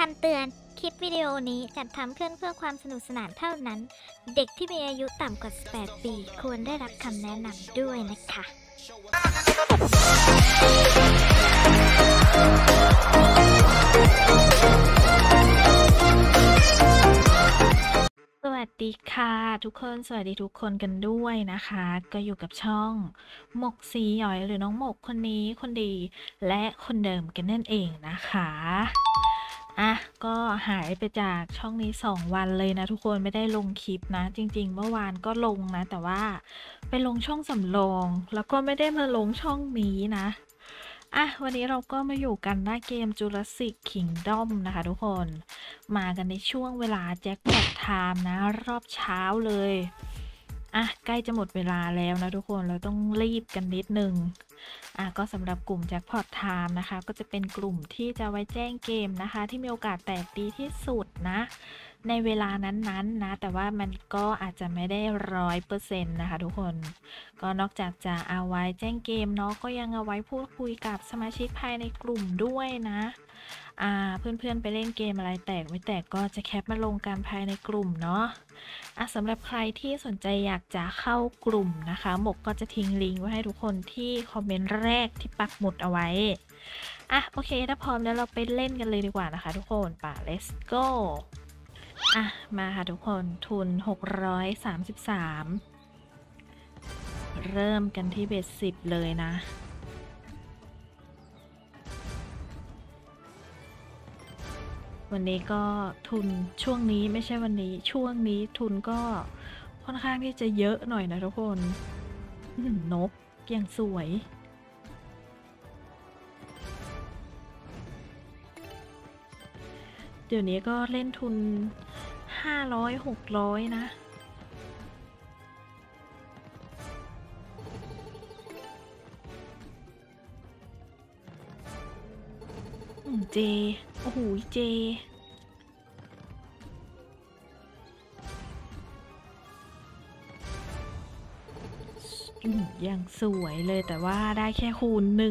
ำเตือนคลิปวิดีโอนี้จัดทำขึ้นเพื่อความสนุกสนานเท่านั้นเด็กที่มีอายุต่ำกว่า18ปีควรได้รับคำแนะนำด้วยนะคะสวัสดีค่ะทุกคนสวัสดีทุกคนกันด้วยนะคะก็อยู่กับช่องหมกสีหยอยหรือน้องหมกคนนี้คนดีและคนเดิมกันนั่นเองนะคะก็หายไปจากช่องนี้2 วันเลยนะทุกคนไม่ได้ลงคลิปนะจริงๆเมื่อวานก็ลงนะแต่ว่าไปลงช่องสำรองแล้วก็ไม่ได้มาลงช่องนี้นะวันนี้เราก็มาอยู่กันหน้าเกม Jurassic Kingdom นะคะทุกคนมากันในช่วงเวลาแจ็คพอตไทม์นะรอบเช้าเลยใกล้จะหมดเวลาแล้วนะทุกคนเราต้องรีบกันนิดนึงก็สำหรับกลุ่มแจ็คพอตไทม์นะคะก็จะเป็นกลุ่มที่จะไว้แจ้งเกมนะคะที่มีโอกาสแตกดีที่สุดนะในเวลานั้นๆนะแต่ว่ามันก็อาจจะไม่ได้100%นะคะทุกคนก็นอกจากจะเอาไว้แจ้งเกมเนาะก็ยังเอาไว้พูดคุยกับสมาชิกภายในกลุ่มด้วยนะเพื่อนๆไปเล่นเกมอะไรแตกไม่แตกก็จะแคปมาลงกันภายในกลุ่มเนาะสำหรับใครที่สนใจอยากจะเข้ากลุ่มนะคะหมกก็จะทิ้งลิงก์ไว้ให้ทุกคนที่คอมเมนต์แรกที่ปักหมุดเอาไว้โอเคถ้าพร้อมแล้วเราไปเล่นกันเลยดีกว่านะคะทุกคนlet's go มาค่ะทุกคนทุน633เริ่มกันที่เบส10เลยนะวันนี้ก็ทุนช่วงนี้ไม่ใช่วันนี้ช่วงนี้ทุนก็ค่อนข้างที่จะเยอะหน่อยนะทุกคนนกยังสวยเดี๋ยวนี้ก็เล่นทุน500-600นะเจโอ้โหเจยังสวยเลยแต่ว่าได้แค่คูณ1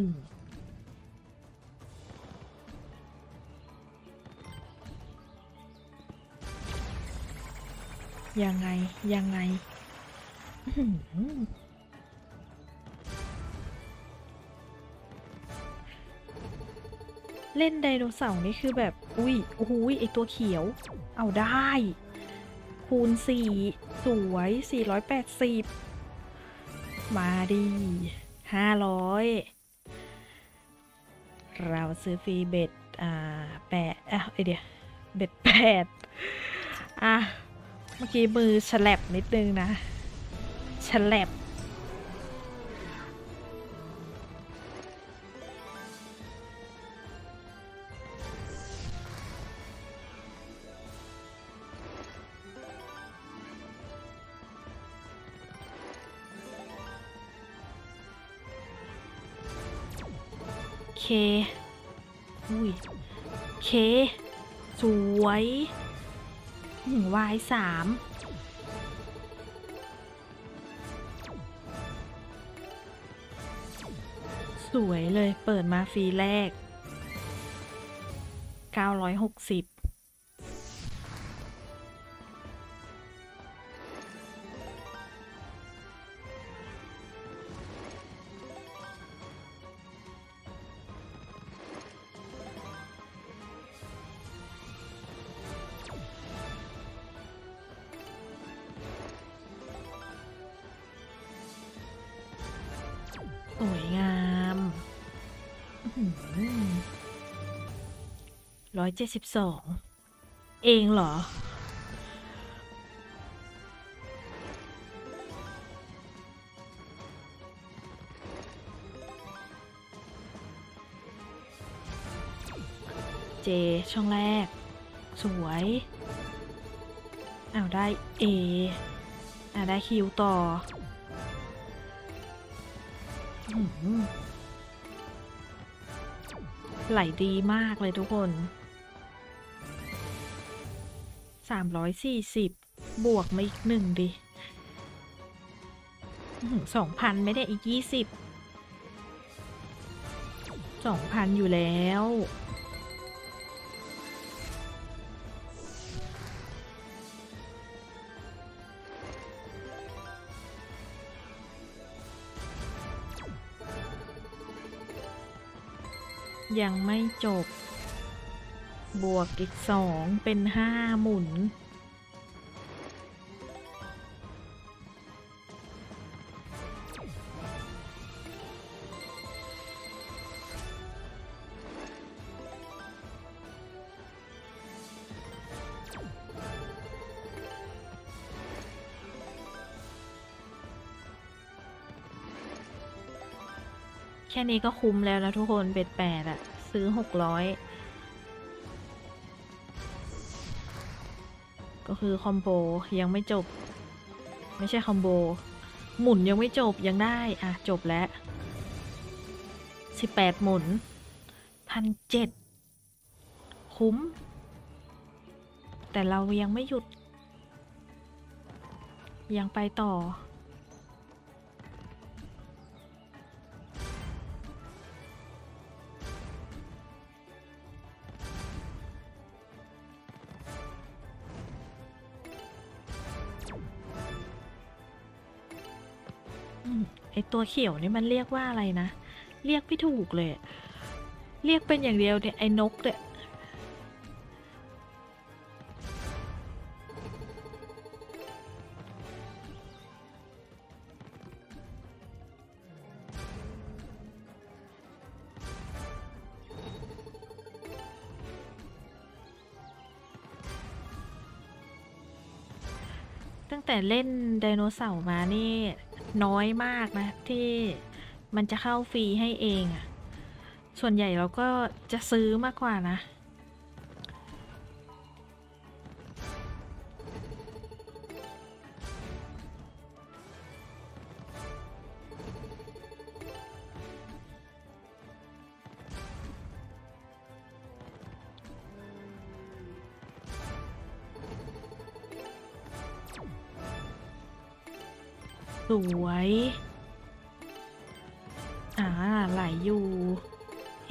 ยังไงเล่นไดโนเสาร์นี่คือแบบโอ้โหไอตัวเขียวเอาได้คูณ4สวย480มาดี500เราซื้อฟรีเบ็ด8เดี๋ยวเบ็ด8เมื่อกี้มือฉลับนิดนึงนะฉลับเคสวยวาย3สวยเลยเปิดมาฟรีแรก960สวยงาม172เองเหรอเจช่องแรกสวยได้เอได้คิวต่อไหลดีมากเลยทุกคน340บวกมาอีก1ดิ2,000ไม่ได้อีก20 2,000อยู่แล้วยังไม่จบ บวกอีก2เป็น5หมุนแค่นี้ก็คุ้มแล้วนะทุกคนเบ็ด8อะซื้อ600ก็คือคอมโบยังไม่จบไม่ใช่คอมโบหมุนยังไม่จบยังได้อ่ะจบแล้ว18หมุน1,700คุ้มแต่เรายังไม่หยุดยังไปต่อไอตัวเขียวนี่มันเรียกว่าอะไรนะเรียกไม่ถูกเลยเรียกเป็นอย่างเดียวเนี่ยไอ้นกเนี่ยตั้งแต่เล่นไดโนเสาร์มานี่น้อยมากนะที่มันจะเข้าฟรีให้เองอะส่วนใหญ่เราก็จะซื้อมากกว่านะสวยไหลอยู่เอ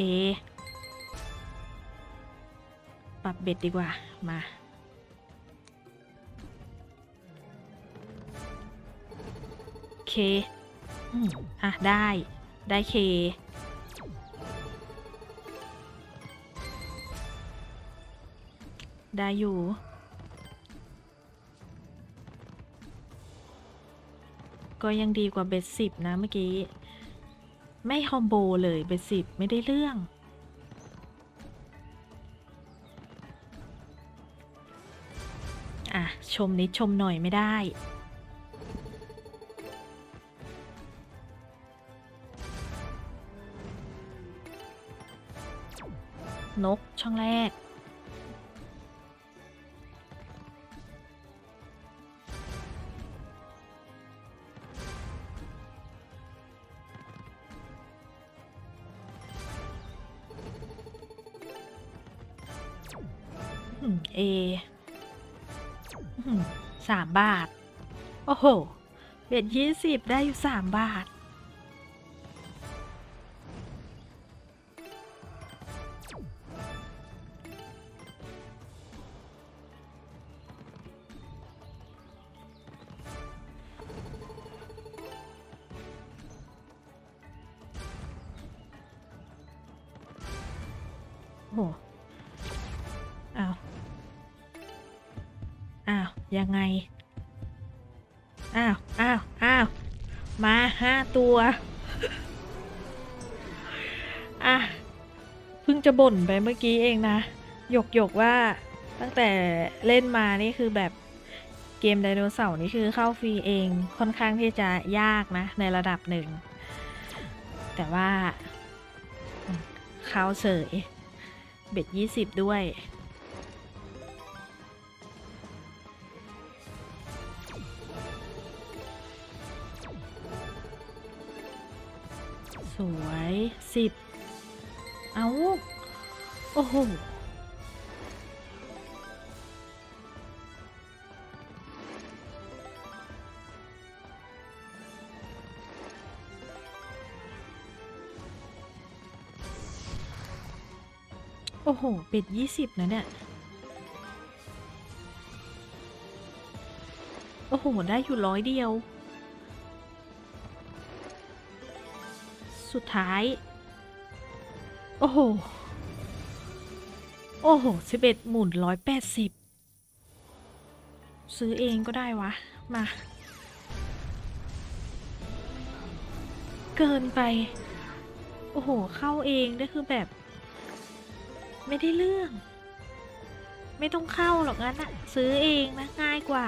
ปรับเบ็ดดีกว่ามาเคได้เคได้อยู่ก็ยังดีกว่าเบ็ด10นะเมื่อกี้ไม่คอมโบเลยเบ็ด10ไม่ได้เรื่องชมนิดชมหน่อยไม่ได้นกช่องแรกเอ3 บาทโอ้โหเบ็ด20ได้อยู่3 บาทโอ้ยังไงมา5 ตัวเพิ่งจะบ่นไปเมื่อกี้เองนะหยกว่าตั้งแต่เล่นมานี่คือแบบเกมไดโนเสาร์นี่คือเข้าฟรีเองค่อนข้างที่จะยากนะในระดับหนึ่งแต่ว่าเข้าเสยเบ็ด20ด้วยสวย10เอาโอ้โหเบ็ด20นะเนี่ยโอ้โหได้อยู่100 เดียวสุดท้ายโอ้โห โอ้โห11หมุน180ซื้อเองก็ได้วะ มา เกินไป โอ้โห เข้าเองได้คือแบบ ไม่ได้เรื่อง ไม่ต้องเข้าหรอกงั้นอะซื้อเองนะง่ายกว่า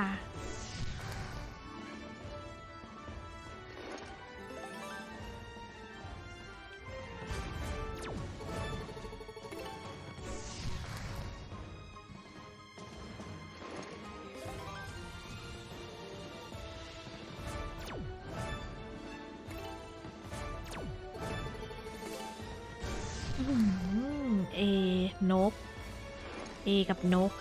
เอนก เอกับนก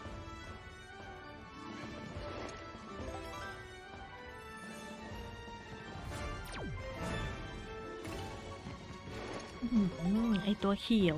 ไอตัวเขียว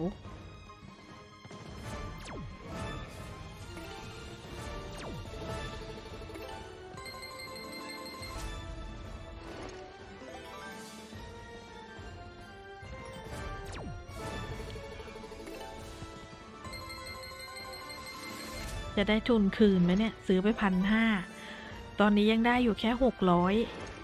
จะได้ทุนคืนไหมเนี่ย ซื้อไป1,500ตอนนี้ยังได้อยู่แค่600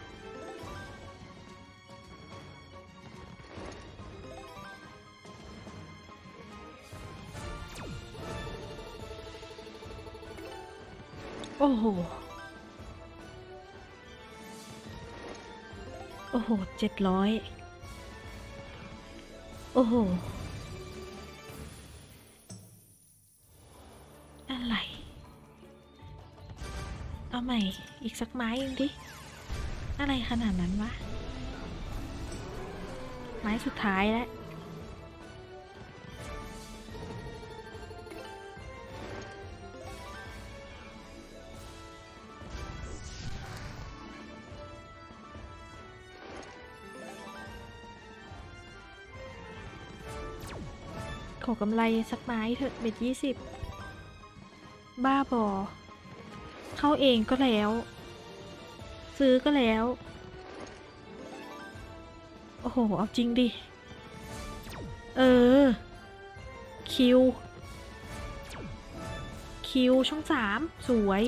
โอ้โห โอ้โห700โอ้โห อะไร เอาใหม่ อีกสักไม้หนึ่งดิ อะไรขนาดนั้นวะ ไม้สุดท้ายแล้ว ขอกำไรสักไม้เถอะเบ็ด20บ้าบอ เข้าเองก็แล้ว ซื้อก็แล้ว โอ้โห เอาจริงดิ เออ คิว คิวช่อง3สวย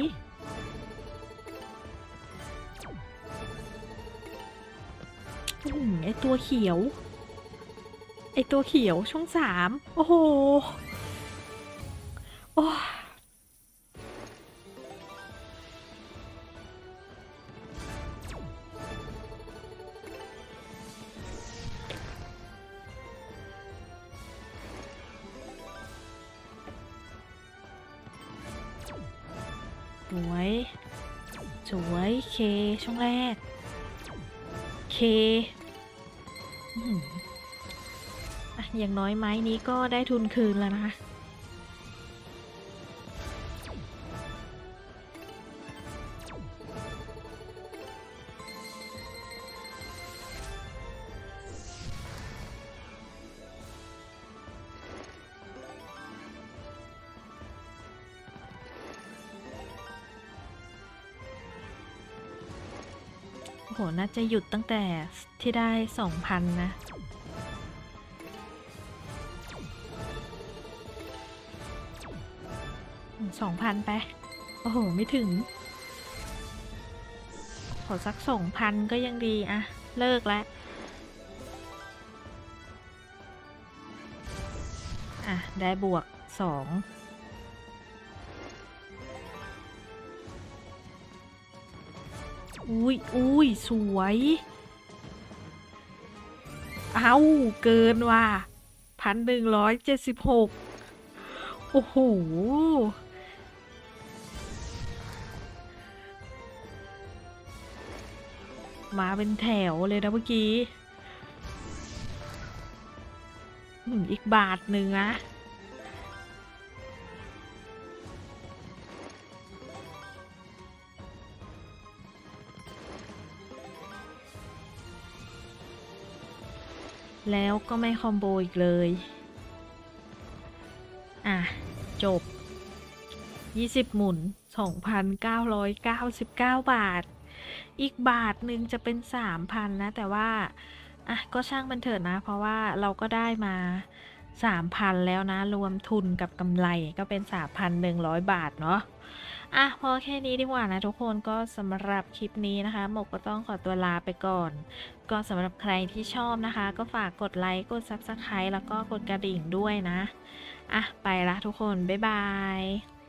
ไอตัวเขียว ไอตัวเขียวช่อง3โอ้โห โอ้สวย สวย เค ช่องแรก เคอ่ะอย่างน้อยไม้นี้ก็ได้ทุนคืนแล้วนะคะ โอ้โห น่าจะหยุดตั้งแต่ที่ได้ 2,000 นะ 2,000 ไป โอ้โห ไม่ถึง ขอสัก 2,000 ก็ยังดีอะเลิกแล้วอ่ะ ได้บวก 2อุ้ยอุ้ยสวยเอาเกินว่ะ1,176โอ้โห มาเป็นแถวเลยนะเมื่อกี้อีกบาทหนึ่งนะแล้วก็ไม่คอมโบอีกเลยอ่ะจบ20หมุน 2,999 บาทอีกบาทหนึ่งจะเป็น 3,000 นะแต่ว่าอ่ะก็ช่างมันเถิดนะเพราะว่าเราก็ได้มา3,000แล้วนะรวมทุนกับกำไรก็เป็น3,100 บาทเนาะอ่ะพอแค่นี้ดีกว่านะทุกคนก็สำหรับคลิปนี้นะคะหมกก็ต้องขอตัวลาไปก่อนก็สำหรับใครที่ชอบนะคะก็ฝากกดไลค์กด Subscribe แล้วก็กดกระดิ่งด้วยนะอ่ะไปละทุกคนบ๊ายบาย